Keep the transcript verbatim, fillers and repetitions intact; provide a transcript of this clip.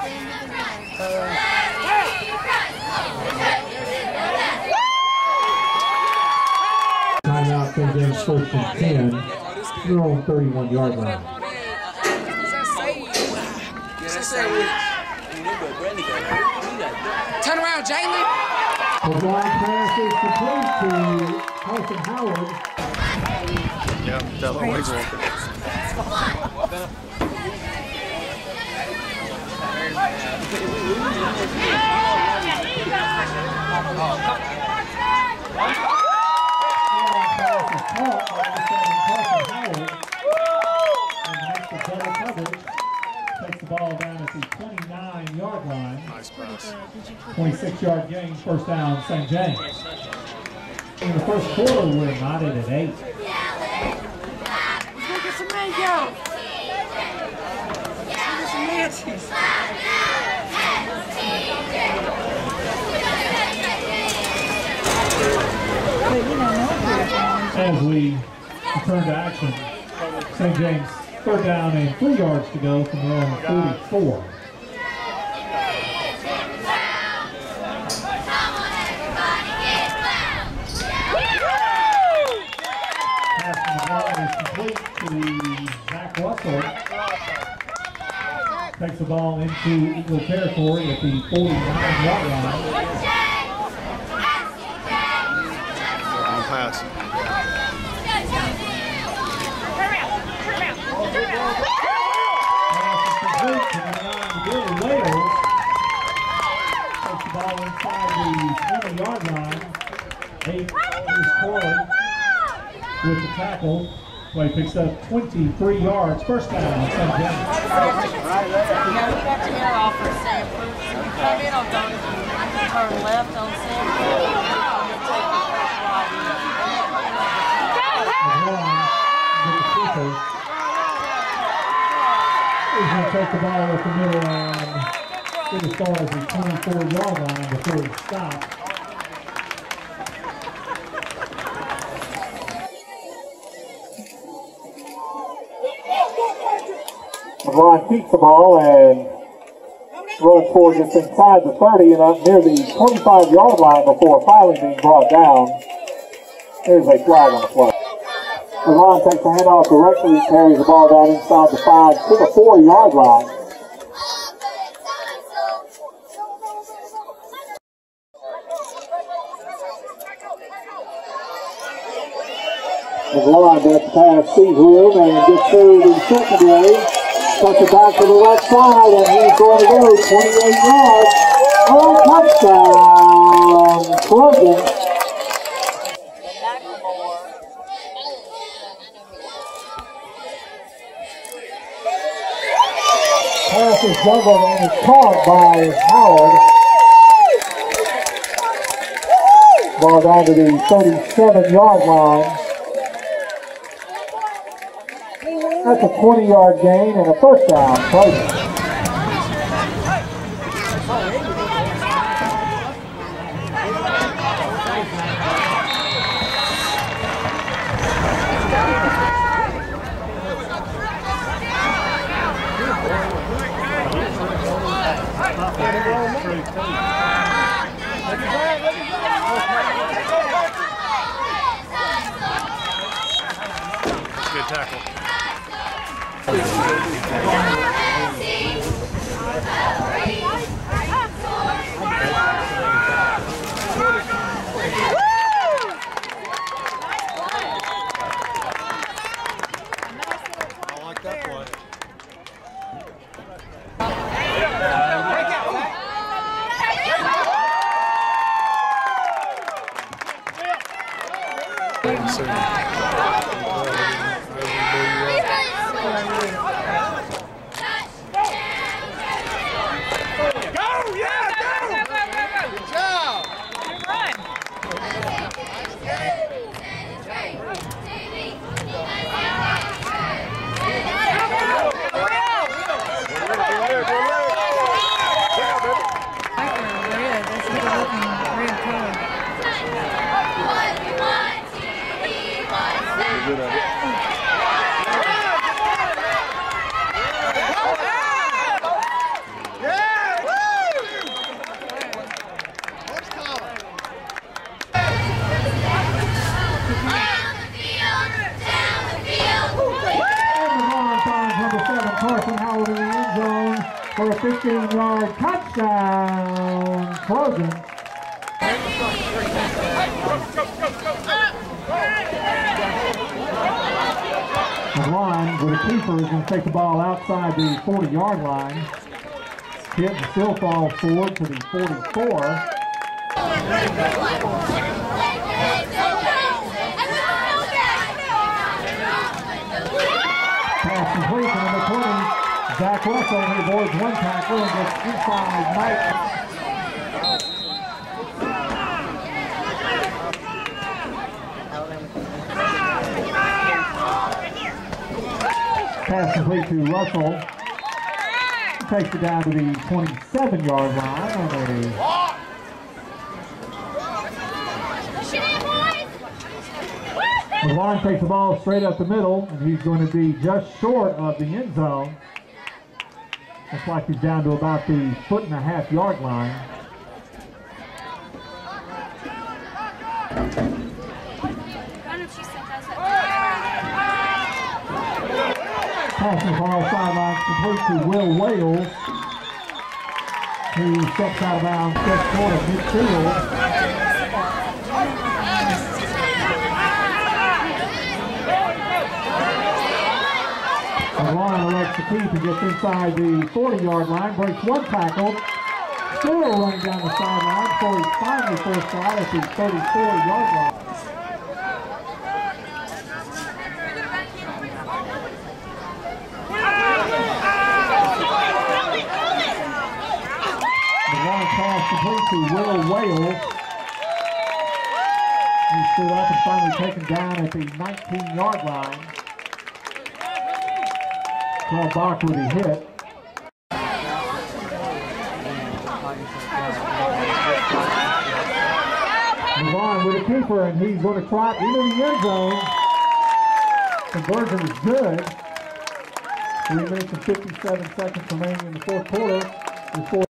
Timeout, Saint James first and ten. They're on thirty-one yard line. Turn around, Jalen. The blind pass is complete to Carson Howard. Yeah, that leg's walking. Takes the ball down at the twenty-nine yard line. Nice pass. twenty-six yard gain, first down, Saint James. In the first quarter, we're knotted at eight. Let's go get some mango. Let's go get some Nancy's. As we return to action, Saint James third down and three yards to go from their own forty-four. Pass from McGlon is complete to Zach Russell. Takes the ball into Eagle territory at the forty-nine yard line. Long pass. Takes the ball inside the twenty yard line. Eight is Corley with the tackle. So he picks up twenty-three yards. First down, Saint James. Yeah, we got to get off for Sanford. So you come in on Donovan, turn left on Sanford, and you take the first right in. McGlon with the kicker. He's going to take the ball at the middle and get as far as the twenty-four yard line before he stops. McGlon keeps the ball and runs forward just inside the thirty and up near the twenty-five yard line before finally being brought down. There's a flag on the play. McGlon takes the handoff directly and carries the ball down inside the five to the four yard line. McGlon does pass, sees room and gets through the secondary. Cuts it back to the left side and he's going to go twenty-eight yards. Oh, touchdown! Trojans. Pass is juggled and is caught by Howard. Ball down to the thirty-seven yard line. That's a twenty yard gain and a first down. Trojans. Good tackle. I like that play. Yeah! fifteen-yard touchdown, Trojans. McGlon with a keeper is going to take the ball outside the forty-yard line. Hit and still falls forward to the forty-four. Pass complete to number twenty. Zach Russell, he avoids one tackle and gets inside Mike. Pass complete to Russell. He takes it down to the twenty-seven-yard line. And a McGlon takes the ball straight up the middle, and he's going to be just short of the end zone. Looks like he's down to about the foot and a half yard line. Passing the ball sideline complete to Will Wales, who steps out of bounds just short of midfield. McGlon elects to keep and gets inside the forty-yard line, breaks one tackle, still running down the sideline before he's finally forced out at the thirty-four-yard line. McGlon pass complete to Will Wales. He stood up and finally taken down at the nineteen-yard line. Called back with a hit. McGlon with a keeper, and he's going to trot into the end zone. Conversion is good. Three minutes and fifty-seven seconds remaining in the fourth quarter.